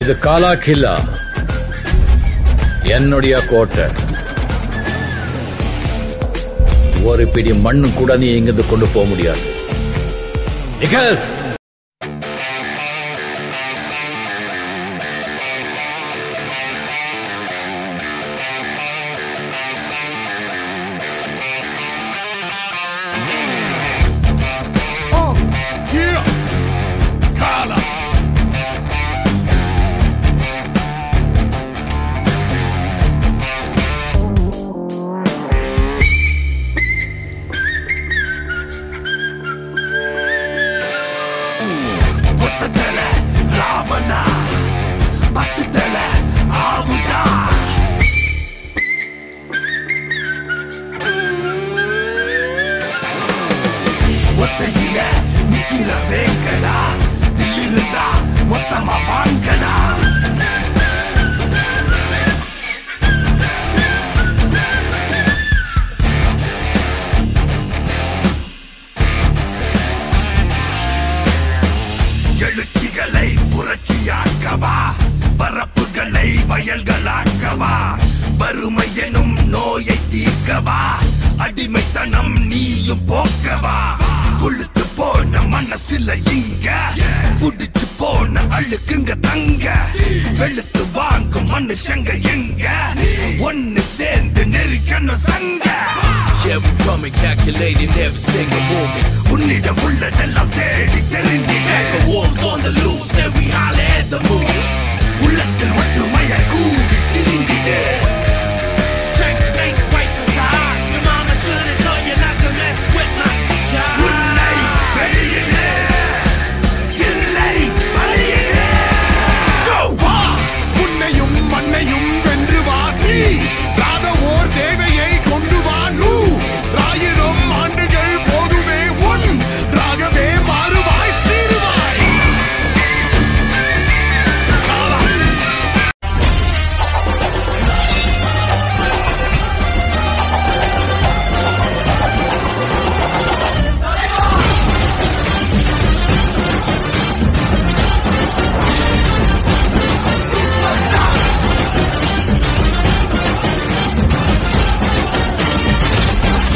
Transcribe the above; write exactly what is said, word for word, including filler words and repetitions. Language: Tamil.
இது காலா கில்லா, என்னுடைய கோட்டை. ஒரு பிடி மண்ணு கூட நீ இங்கிருந்து கொண்டு போக முடியாது. நிக்கல். எழுச்சிகளை புரட்சியாக்கவா, பரப்புகளை வயல்களாக்கவா, வறுமை எனும் நோயை தீர்க்கவா, அடிமைத்தனம் நீயும் போக்கவா. கொழுத்து போன மனசுல இங்க புடிச்சு போன அழுக்குங்க தங்க, வெளுத்து வாங்கும் மனுஷங்க எங்க ஒன்னு சேர்ந்து நெருக்கணும் சங்க. Yeah, we coming calculating every single movement. உன்னிடம் உள்ளதெல்லாம் தேடி தெரிஞ்சிட The wolves on the loose and we holler at the moon.